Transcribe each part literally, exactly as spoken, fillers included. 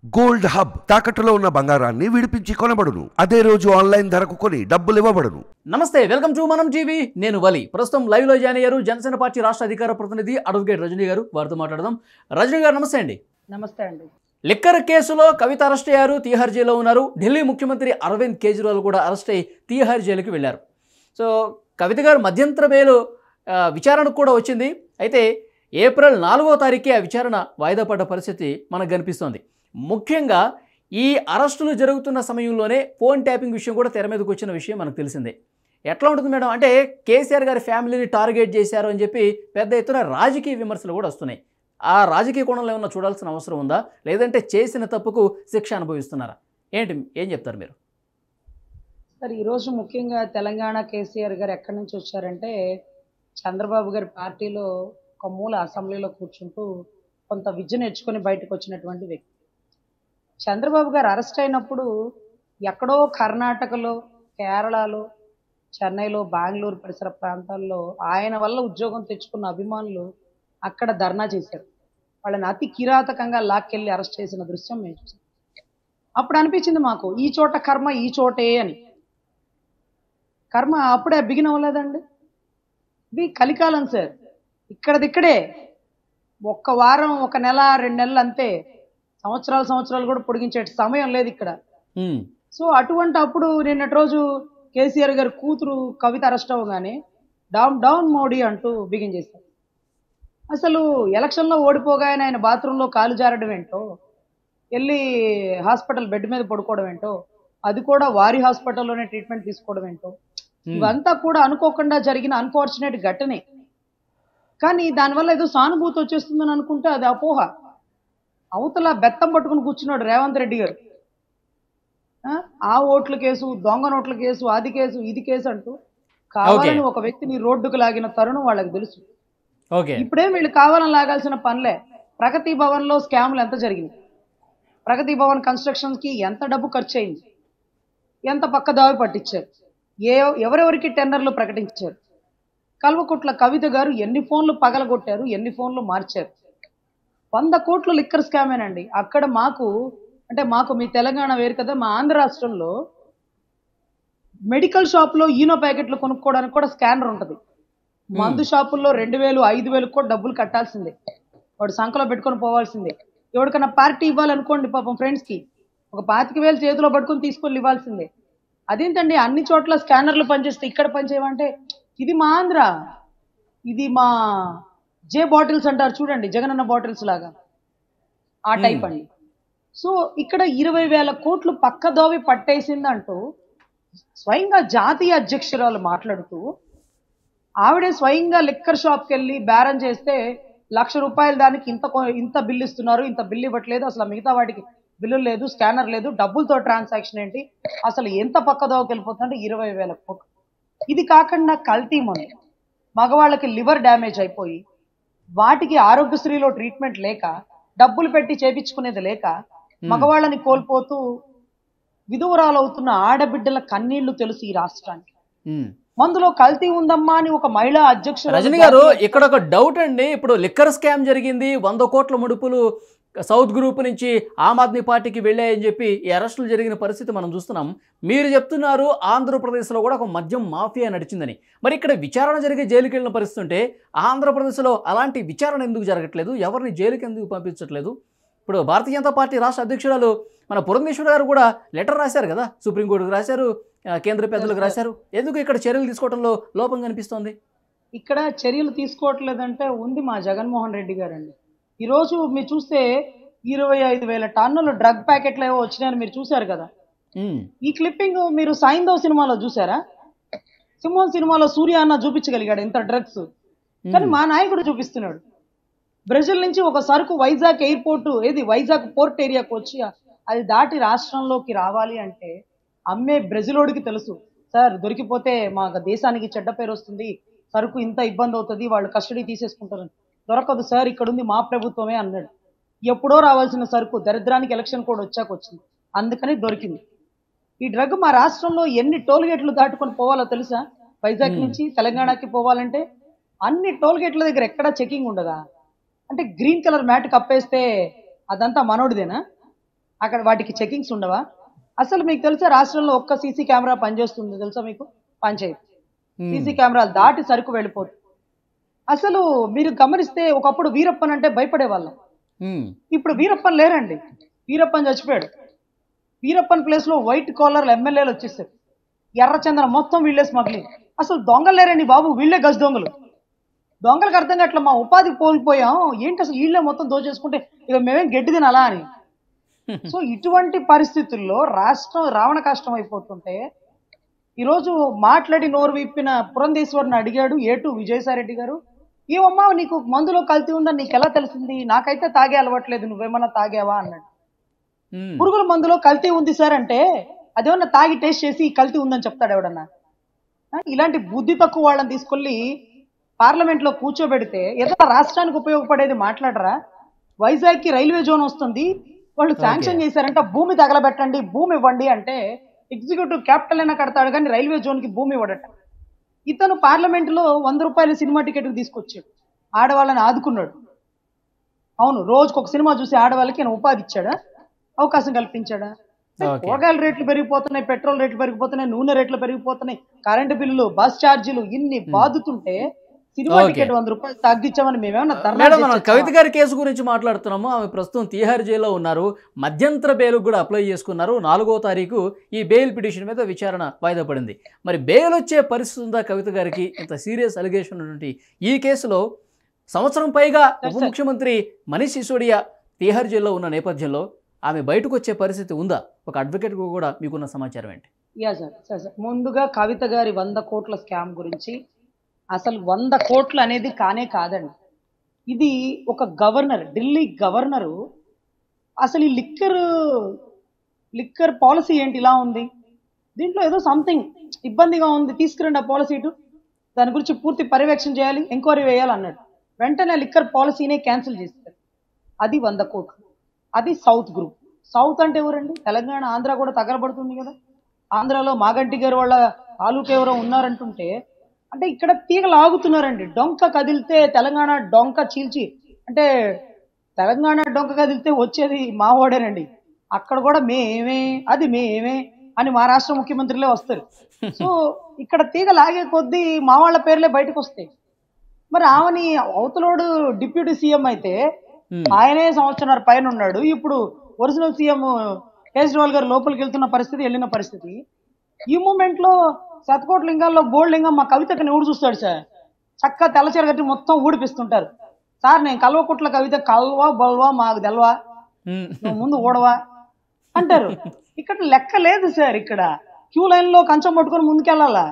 Gold hub తాకట్టులో ఉన్న బంగారాన్ని విడిపించి కొనబడును. అదే రోజు ఆన్లైన్ ధరకు కొని డబ్బులు ఇవ్వబడును. నమస్తే, వెల్కమ్ టు మనం టీవీ. నేను వలి. ప్రస్తుతం లైవ్ లో జాయిన్ అయ్యారు జనసేన పార్టీ రాష్ట్ర అధికార ప్రతినిధి అడ్వకేట్ రజనీ గారు. వారితో మాట్లాడదాం. రజనీ గారు నమస్తే అండి. నమస్తే అండి. లిక్కర్ కేసులో కవిత అరెస్ట్ అయ్యారు, తీహార్ జైల్లో ఉన్నారు. ఢిల్లీ ముఖ్యమంత్రి అరవింద్ కేజ్రీవాల్ కూడా అరెస్ట్ అయ్యి తీహార్ జైలుకి వెళ్ళారు. సో కవిత గారు మధ్యంతర బెయిల్ విచారణకు కూడా వచ్చింది. అయితే ఏప్రిల్ నాలుగో తారీఖే ఆ విచారణ వాయిదా పడ్డ పరిస్థితి మనకు కనిపిస్తోంది. ముఖ్యంగా ఈ అరెస్టులు జరుగుతున్న సమయంలోనే ఫోన్ ట్యాపింగ్ విషయం కూడా తెర మీదకి వచ్చిన విషయం మనకు తెలిసిందే. ఎట్లా ఉంటుంది మేడం అంటే కేసీఆర్ గారి ఫ్యామిలీని టార్గెట్ చేశారు అని చెప్పి పెద్ద ఎత్తున రాజకీయ విమర్శలు కూడా వస్తున్నాయి. ఆ రాజకీయ కోణంలో ఏమన్నా చూడాల్సిన అవసరం ఉందా, లేదంటే చేసిన తప్పుకు శిక్ష అనుభవిస్తున్నారా? ఏంటి ఏం చెప్తారు మీరు? సార్, ఈరోజు ముఖ్యంగా తెలంగాణ కేసీఆర్ గారు ఎక్కడి నుంచి వచ్చారంటే చంద్రబాబు గారి పార్టీలో ఒక మూల అసెంబ్లీలో కూర్చుంటూ కొంత విద్య నేర్చుకొని బయటకు వచ్చినటువంటి వ్యక్తి. చంద్రబాబు గారు అరెస్ట్ అయినప్పుడు ఎక్కడో కర్ణాటకలో, కేరళలో, చెన్నైలో, బెంగళూరు పరిసర ప్రాంతాల్లో ఆయన వల్ల ఉద్యోగం తెచ్చుకున్న అభిమానులు అక్కడ ధర్నా చేశారు. వాళ్ళని అతి కిరాతకంగా లాక్కెళ్ళి అరెస్ట్ చేసిన దృశ్యం మేము చూసాం. అప్పుడు అనిపించింది మాకు, ఈ చోట కర్మ ఈ చోటే అని. కర్మ అప్పుడే బిగిన్ అవ్వలేదండి. ఇది కలికాలం సార్. ఇక్కడదిక్కడే ఒక్క వారం, ఒక నెల, రెండు నెలలు అంతే. సంవత్సరాలు సంవత్సరాలు కూడా పొడిగించే సమయం లేదు ఇక్కడ. సో అటువంటి అప్పుడు నిన్నటి రోజు కేసీఆర్ గారి కూతురు కవిత అరెస్ట్ అవ్వగానే డౌన్ డౌన్ మోడీ అంటూ బిగిన్ చేశారు. అసలు ఎలక్షన్లో ఓడిపోగానే ఆయన బాత్రూంలో కాలు జారడం ఏంటో, వెళ్ళి హాస్పిటల్ బెడ్ మీద పడుకోవడం ఏంటో, అది కూడా వారి హాస్పిటల్లోనే ట్రీట్మెంట్ తీసుకోవడం ఏంటో, ఇవంతా కూడా అనుకోకుండా జరిగిన అన్ఫార్చునేట్ ఘటనే. కానీ దానివల్ల ఏదో సానుభూతి వచ్చేస్తుందని అనుకుంటే అది అపోహ. అవతల బెత్తం పట్టుకుని కూర్చున్నాడు రేవంత్ రెడ్డి గారు. ఆ ఓట్ల కేసు, దొంగ నోట్ల కేసు, అది కేసు, ఇది కేసు అంటూ కావాలని ఒక వ్యక్తిని రోడ్డుకు లాగిన తరుణం వాళ్ళకి తెలుసు. ఇప్పుడేం వీళ్ళు కావాలని లాగాల్సిన పనిలే. ప్రగతి భవన్ లో స్కామ్లు ఎంత జరిగింది, ప్రగతి భవన్ కన్స్ట్రక్షన్ కి ఎంత డబ్బు ఖర్చు అయింది, ఎంత పక్క దావి పట్టించారు, ఏ ఎవరెవరికి టెండర్లు ప్రకటించారు, కల్వకుట్ల కవిత గారు ఎన్ని ఫోన్లు పగలగొట్టారు, ఎన్ని ఫోన్లు మార్చారు. వంద కోట్ల లిక్కర్ స్కామేనండి. అక్కడ మాకు అంటే మాకు మీ తెలంగాణ వేరు కదా, మా ఆంధ్ర రాష్ట్రంలో మెడికల్ షాప్ లో ఈనో ప్యాకెట్లు కొనుక్కోవడానికి కూడా స్కానర్ ఉంటుంది. మందు షాపుల్లో రెండు వేలు ఐదు వేలు కూడా డబ్బులు కట్టాల్సిందే. వాడు సంఖలో పెట్టుకొని పోవాల్సిందే. ఎవరికైనా పార్టీ ఇవ్వాలనుకోండి పాపం ఫ్రెండ్స్ కి ఒక పాతిక వేలు చేతిలో పట్టుకొని తీసుకొని ఇవ్వాల్సిందే. అదేంటండి అన్ని చోట్ల స్కానర్లు పనిచేస్తే ఇక్కడ పనిచేయమంటే, ఇది మా ఆంధ్ర, ఇది మా జే బాటిల్స్ అంటారు చూడండి, జగనన్న బాటిల్స్ లాగా ఆ టైప్ అండి. సో ఇక్కడ ఇరవై వేల కోట్లు పక్క దోవి పట్టేసిందంటూ స్వయంగా జాతీయ అధ్యక్షురాలు మాట్లాడుతూ, ఆవిడే స్వయంగా లిక్కర్ షాప్కి వెళ్ళి బేరం చేస్తే లక్ష రూపాయలు దానికి ఇంత ఇంత బిల్లు ఇస్తున్నారు, ఇంత బిల్లు ఇవ్వట్లేదు, అసలు మిగతా వాటికి బిల్లు లేదు, స్కానర్ లేదు, డబ్బులతో ట్రాన్సాక్షన్ ఏంటి, అసలు ఎంత పక్క దోవకి వెళ్ళిపోతుందంటే ఇరవై వేల కోట్లు. ఇది కాకుండా కల్తీ మందు, మగవాళ్ళకి లివర్ డ్యామేజ్ అయిపోయి వాటికి ఆరోగ్యశ్రీలో ట్రీట్మెంట్ లేక, డబ్బులు పెట్టి చేపించుకునేది లేక మగవాళ్ళని కోల్పోతూ విధువరాలు అవుతున్న ఆడబిడ్డల కన్నీళ్లు తెలుసు ఈ రాష్ట్రానికి. మందులో కల్తీ ఉందమ్మా అని ఒక మహిళా అధ్యక్షుడు. రజనీ గారు, ఇక్కడ ఒక డౌట్ అండి. ఇప్పుడు లిక్కర్ స్కామ్ జరిగింది, వంద కోట్ల ముడుపులు సౌత్ గ్రూప్ నుంచి ఆమ్ ఆద్మీ పార్టీకి వెళ్ళాయని చెప్పి ఈ అరెస్టులు జరిగిన పరిస్థితి మనం చూస్తున్నాం. మీరు చెప్తున్నారు ఆంధ్రప్రదేశ్లో కూడా ఒక మద్యం మాఫియా నడిచిందని. మరి ఇక్కడ విచారణ జరిగే జైలుకి వెళ్ళిన పరిస్థితి ఉంటే ఆంధ్రప్రదేశ్లో అలాంటి విచారణ ఎందుకు జరగట్లేదు? ఎవరిని జైలుకి ఎందుకు పంపించట్లేదు? ఇప్పుడు భారతీయ జనతా పార్టీ రాష్ట్ర అధ్యక్షురాలు మన పురంధేశ్వరి గారు కూడా లెటర్ రాశారు కదా, సుప్రీంకోర్టుకు రాశారు, కేంద్ర పెద్దలకు రాశారు. ఎందుకు ఇక్కడ చర్యలు తీసుకోవడంలో లోపం కనిపిస్తోంది? ఇక్కడ చర్యలు తీసుకోవట్లేదంటే ఉంది మా జగన్మోహన్ రెడ్డి గారండి. ఈరోజు మీరు చూస్తే ఇరవై ఐదు వేల టన్నులు డ్రగ్ ప్యాకెట్లు ఏవో వచ్చినాయని మీరు చూశారు కదా. ఈ క్లిప్పింగ్ మీరు సైంధవ్ సినిమాలో చూసారా? సింహం సినిమాలో సూర్య అన్న చూపించగలిగాడు ఇంత డ్రగ్స్, కానీ మా నాయకుడు చూపిస్తున్నాడు. బ్రెజిల్ నుంచి ఒక సరుకు వైజాగ్ ఎయిర్పోర్ట్, ఏది వైజాగ్ పోర్ట్ ఏరియాకు వచ్చి అది దాటి రాష్ట్రంలోకి రావాలి అంటే అమ్మే బ్రెజిలోడికి తెలుసు, సార్ దొరికిపోతే మా దేశానికి చెడ్డ పేరు వస్తుంది, సరుకు ఇంత ఇబ్బంది అవుతుంది, వాళ్ళు కస్టడీ తీసేసుకుంటారు. దొరకదు సార్, ఇక్కడ ఉంది మా ప్రభుత్వమే అన్నాడు. ఎప్పుడో రావాల్సిన సరుకు దరిద్రానికి ఎలక్షన్ కోడ్ వచ్చాక వచ్చింది, అందుకని దొరికింది. ఈ డ్రగ్ మా రాష్ట్రంలో ఎన్ని టోల్ గేట్లు దాటుకొని పోవాలో తెలుసా? వైజాగ్ నుంచి తెలంగాణకి పోవాలంటే అన్ని టోల్ గేట్ల దగ్గర ఎక్కడా చెకింగ్ ఉండదా? అంటే గ్రీన్ కలర్ మ్యాట్ కప్పేస్తే అదంతా మనోడిదేనా? అక్కడ వాటికి చెకింగ్స్ ఉండవా? అసలు మీకు తెలుసా రాష్ట్రంలో ఒక్క సీసీ కెమెరా పనిచేస్తుంది తెలుసా మీకు? పంచాయతీ సీసీ కెమెరాలు దాటి సరుకు వెళ్ళిపోతుంది. అసలు మీరు గమనిస్తే ఒకప్పుడు వీరప్పన్ అంటే భయపడే వాళ్ళం. ఇప్పుడు వీరప్పన్ లేరండి. వీరప్పన్ చచ్చిపోయాడు. వీరప్పన్ ప్లేస్ లో వైట్ కాలర్ ఎమ్మెల్యేలు వచ్చేసారు. ఎర్రచందనం మొత్తం వీళ్ళే స్మగ్లింగ్. అసలు దొంగలు లేరండి బాబు, వీళ్ళే గజ దొంగలు. దొంగలకు అర్థం కావట్లా, మా ఉపాధి కోల్పోయాం, ఏంటి అసలు వీళ్ళే మొత్తం దోచేసుకుంటే ఇక మేమేం గడ్డి తినాలా అని. సో ఇటువంటి పరిస్థితుల్లో రాష్ట్రం రావణ కష్టం అయిపోతుంటే ఈరోజు మాట్లాడి నోరు విప్పిన పురంధేశ్వరిని అడిగాడు ఏటు విజయసాయిరెడ్డి గారు, ఏమమ్మా నీకు మందులో కల్తీ ఉందని నీకు ఎలా తెలిసింది? నాకైతే తాగే అలవట్లేదు, నువ్వేమన్నా తాగావా అన్నాడు. పురుగుల మందులో కల్తీ ఉంది సార్ అంటే అదేమన్నా తాగి టేస్ట్ చేసి కల్తీ ఉందని చెప్తాడు ఎవడన్నా? ఇలాంటి బుద్ధి తక్కువ వాళ్ళని తీసుకెళ్ళి పార్లమెంట్ లో కూర్చోబెడితే ఏదైనా రాష్ట్రానికి ఉపయోగపడేది మాట్లాడరా? వైజాగ్ కి రైల్వే జోన్ వస్తుంది, వాళ్ళు శాంక్షన్ చేశారంటే భూమి తగలబెట్టండి, భూమి ఇవ్వండి అంటే ఎగ్జిక్యూటివ్ క్యాపిటల్ అయినా కడతాడు కానీ రైల్వే జోన్ కి భూమి ఇవ్వడట. ఇతను పార్లమెంట్ లో వంద రూపాయల సినిమా టికెట్ తీసుకొచ్చాడు, ఆడవాళ్ళని ఆదుకున్నాడు. అవును, రోజుకు ఒక సినిమా చూసి ఆడవాళ్ళకి ఆయన ఉపాధి ఇచ్చాడా, అవకాశం కల్పించాడా? కూరగాయల రేట్లు పెరిగిపోతున్నాయి, పెట్రోల్ రేట్లు పెరిగిపోతున్నాయి, నూనె రేట్లు పెరిగిపోతున్నాయి, కరెంటు బిల్లులు, బస్ ఛార్జీలు ఇన్ని బాదుతుంటే సినిమా టికెట్ వంద రూపాయలు తగ్గించామని మేమేమన్నా? కవిత గారి కేసు గురించి మాట్లాడుతున్నాము. ఆమె ప్రస్తుతం తీహార్ జైల్లో ఉన్నారు. మధ్యంతర బెయిల్ కూడా అప్లై చేసుకున్నారు. నాలుగో తారీఖు ఈ బెయిల్ పిటిషన్ మీద విచారణ వాయిదా పడింది. మరి బెయిల్ వచ్చే పరిస్థితి ఉందా కవిత గారికి? ఇంత సీరియస్ అలిగేషన్ ఉన్నటువంటి ఈ కేసులో సంవత్సరం పైగా ఉప ముఖ్యమంత్రి మనీష్ సిసోడియా తీహార్ జైల్లో ఉన్న నేపథ్యంలో ఆమె బయటకు వచ్చే పరిస్థితి ఉందా? ఒక అడ్వకేట్ కూడా మీకున్న సమాచారం ఏంటి? యా సార్ సార్ సార్ ముందుగా కవిత గారి వంద కోట్ల స్కామ్ గురించి, అసలు వంద కోట్లు అనేది కానే కాదండి. ఇది ఒక గవర్నర్, ఢిల్లీ గవర్నరు అసలు ఈ లిక్కర్ లిక్కర్ పాలసీ ఏంటి ఇలా ఉంది, దీంట్లో ఏదో సంథింగ్ ఇబ్బందిగా ఉంది, తీసుకురండి ఆ పాలసీ ఇటు, దాని గురించి పూర్తి పర్యవేక్షణ చేయాలి, ఎంక్వైరీ వేయాలి అన్నాడు. వెంటనే లిక్కర్ పాలసీనే క్యాన్సిల్ చేస్తారు. అది వంద కోట్లు. అది సౌత్ గ్రూప్. సౌత్ అంటే ఎవరండి? తెలంగాణ, ఆంధ్ర కూడా తగలబడుతుంది కదా. ఆంధ్రాలో మాగంటి గారు వాళ్ళ తాలూకా ఎవరో ఉన్నారంటుంటే అంటే ఇక్కడ తీగలు ఆగుతున్నారండి. డొంక కదిలితే తెలంగాణ డొంక చీల్చి, అంటే తెలంగాణ డొంక కదిలితే వచ్చేది మావాడేనండి. అక్కడ కూడా మేమే అది మేమే అని మా రాష్ట్ర ముఖ్యమంత్రులే వస్తారు. సో ఇక్కడ తీగలు ఆగే కొద్దీ మా వాళ్ళ పేర్లే బయటకు వస్తాయి. మరి ఆమెని అవతలోడు డిప్యూటీ సీఎం అయితే ఆయనే సంవత్సరాల పైన ఉన్నాడు. ఇప్పుడు ఒరిజినల్ సీఎం కేజ్రీవాల్ గారు లోపలికి వెళ్తున్న పరిస్థితి, వెళ్ళిన పరిస్థితి. ఈ మూమెంట్ లో శతకోట్ల లింగాల్లో బోల్డ్ లింగం మా కవితకి ఎవడు చూస్తాడు సార్? చక్కగా తెల్లచీర కట్టి మొత్తం ఊడిపిస్తుంటారు. సార్ నేను కల్వకుట్ల కవిత కల్వా బల్వా మాకు తెల్వా, నువ్వు ముందు ఓడవా అంటారు. ఇక్కడ లెక్క లేదు సార్. ఇక్కడ క్యూ లైన్ లో కంచం పట్టుకొని ముందుకెళ్ళాలా?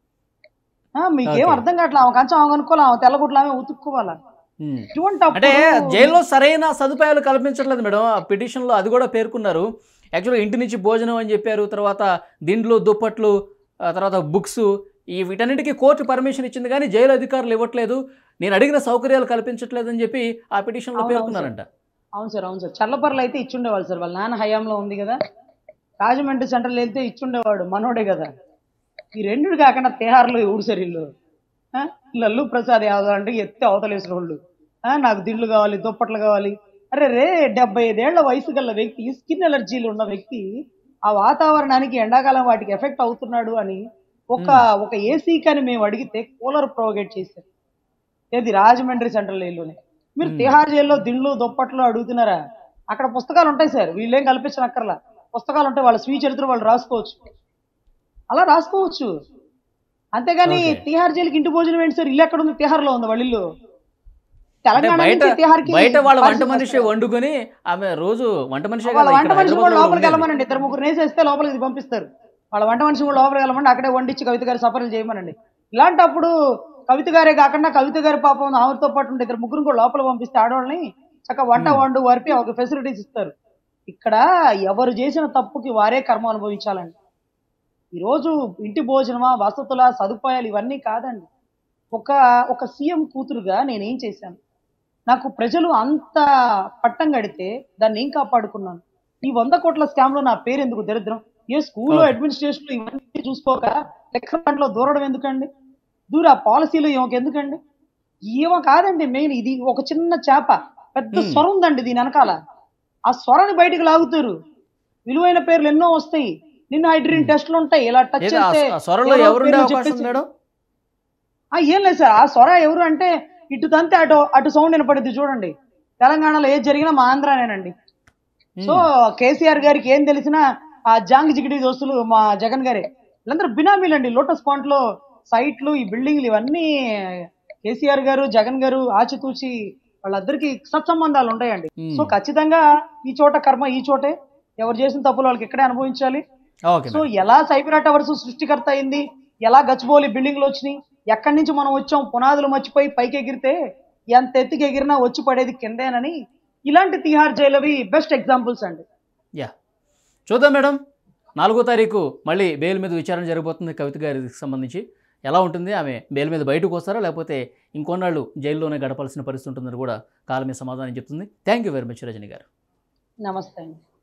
మీకేం అర్థం కావట్లా? ఆమె కంచం ఆమె కనుక్కోవాలి, ఆమె తెల్లగుట్ల ఆమె ఉతుక్కోవాలా? అంటే జైల్లో సరైన సదుపాయాలు కల్పించట్లేదు మేడం. ఆ పిటిషన్ లో అది కూడా పేర్కొన్నారు. యాక్చువల్గా ఇంటి నుంచి భోజనం అని చెప్పారు, తర్వాత దిండ్లు, దుప్పట్లు, తర్వాత బుక్స్, ఈ వీటన్నిటికీ కోర్టు పర్మిషన్ ఇచ్చింది కానీ జైలు అధికారులు ఇవ్వట్లేదు, నేను అడిగిన సౌకర్యాలు కల్పించట్లేదు అని చెప్పి ఆ పిటిషన్ లో పేర్కొన్నారంట. అవును సార్, అవును సార్. చల్లపర్లు అయితే ఇచ్చుండేవాళ్ళు సార్, వాళ్ళ నాన్న హయాంలో ఉంది కదా. రాజమండ్రి సెంట్రల్ వెళ్తే ఇచ్చుండేవాడు, మనోడే కదా. ఈ రెండు కాకుండా తిహార్లో ఎవడు సార్ ఇల్లు? లల్లు ప్రసాద్ యాదవ్ అంటే ఎత్తే అవతలేసిన వాళ్ళు, నాకు దిండ్లు కావాలి, దుప్పట్లు కావాలి. అరే రే, డెబ్బై ఐదేళ్ల వయసు గల వ్యక్తి, స్కిన్ ఎలర్జీలు ఉన్న వ్యక్తి, ఆ వాతావరణానికి ఎండాకాలం వాటికి ఎఫెక్ట్ అవుతున్నాడు అని ఒక ఒక ఏసీ కానీ మేము అడిగితే కూలర్ ప్రొవైడ్ చేశారు. ఏది రాజమండ్రి సెంట్రల్ జైల్లోనే. మీరు తిహార్ జైల్లో దిండ్లు దుప్పట్లు అడుగుతున్నారా? అక్కడ పుస్తకాలు ఉంటాయి సార్, వీళ్ళేం కల్పించనక్కర్లా. పుస్తకాలు ఉంటాయి, వాళ్ళ స్వీయ చరిత్ర వాళ్ళు రాసుకోవచ్చు, అలా రాసుకోవచ్చు. అంతేగాని తిహార్ జైలుకి ఇంటి భోజనం ఏంటి సార్? ఇల్లు ఎక్కడ ఉంది? తిహార్ లో ఉంది వాళ్ళ ఇల్లు. తెలంగాణ బయట వాళ్ళ వంట మనిషి వండుకొని ఆమె రోజు వంట మనిషి వంట మనిషి కూడా లోపలికి వెళ్ళమనండి. ఇద్దరు ముగ్గురు నేసేస్తే లోపలికి పంపిస్తారు. వాళ్ళ వంట మనిషి కూడా లోపలికి వెళ్ళమండి, అక్కడే వండించి కవిత గారి సఫర్లు చేయమనండి. ఇలాంటప్పుడు కవిత గారే కాకుండా కవిత గారి పాపం ఆమెతో పాటు ఉంటే ఇద్దరు ముగ్గురు కూడా లోపల పంపిస్తే ఆడవాళ్ళని చక్కగా వంట వండు వరిపి ఒక ఫెసిలిటీస్ ఇస్తారు. ఇక్కడ ఎవరు చేసిన తప్పుకి వారే కర్మ అనుభవించాలండి. ఈరోజు ఇంటి భోజనమా, వసతుల సదుపాయాలు ఇవన్నీ కాదండి. ఒక ఒక సీఎం కూతురుగా నేనేం చేశాను? నాకు ప్రజలు అంత పట్టం కడితే దాన్ని ఏం కాపాడుకున్నాను? ఈ వంద కోట్ల స్కామ్ లో నా పేరు ఎందుకు దరిద్రం? ఏ స్కూల్లో అడ్మినిస్ట్రేషన్ ఇవన్నీ చూసుకోక లెక్కలో దూరడం ఎందుకండి? దూర పాలసీలు ఏమొక ఎందుకండి? ఏమో కాదండి మెయిన్. ఇది ఒక చిన్న చేప, పెద్ద స్వరం ఉందండి దీని వెనకాల. ఆ స్వరాన్ని బయటకు లాగుతారు. విలువైన పేర్లు ఎన్నో వస్తాయి. నిన్న హైడ్రీన్ టెస్టులు ఉంటాయి. ఇలా టచ్ ఏదో ఆ చేస్తే ఆ సొరలో ఎవరో ఎవరుండే పేర్లు అవకాశం చెప్పేసి ఉంది మేడం? ఆ, ఏం లేదు సార్. ఆ సొర ఎవరు అంటే ఇటు తంతే అటు అటు సౌండ్ వినపడుద్ది చూడండి. తెలంగాణలో ఏది జరిగినా మా ఆంధ్రానేనండి. సో కేసీఆర్ గారికి ఏం తెలిసినా ఆ జాంగ్ జిగిడి దోస్తులు మా జగన్ గారే. వీళ్ళందరూ బినామీలండి. లోటస్ పాయింట్ లో సైట్లు, ఈ బిల్డింగ్లు ఇవన్నీ కేసీఆర్ గారు జగన్ గారు ఆచితూచి వాళ్ళందరికీ సత్సంబంధాలు ఉంటాయండి. మ్మ్. సో ఖచ్చితంగా ఈ చోట కర్మ ఈ చోటే, ఎవరు చేసిన తప్పులు వాళ్ళకి ఇక్కడే అనుభవించాలి. Okay so madam. ఎలా సైబరా టవర్స్ సృష్టికర్త అయింది, ఎలా గచ్చిబౌలి బిల్డింగ్లు వచ్చినాయి, ఎక్కడి నుంచి మనం వచ్చాం, పునాదులు మర్చిపోయి పైకి ఎగిరితే ఎంత ఎత్తుకి ఎగిరినా వచ్చి పడేది కిందేనని, ఇలాంటి తిహార్ జైలు అవి బెస్ట్ ఎగ్జాంపుల్స్ అండి. యా, చూద్దాం మేడం. నాలుగో తారీఖు మళ్ళీ బెయిల్ మీద విచారణ జరగబోతుంది కవిత గారికి సంబంధించి. ఎలా ఉంటుంది, ఆమె బెయిల్ మీద బయటకు వస్తారా లేకపోతే ఇంకొన్నాళ్ళు జైల్లోనే గడపాల్సిన పరిస్థితి ఉంటుందని కూడా కాలమే సమాధానం చెప్తుంది. Thank you very much Rajani గారు. నమస్తే అండి.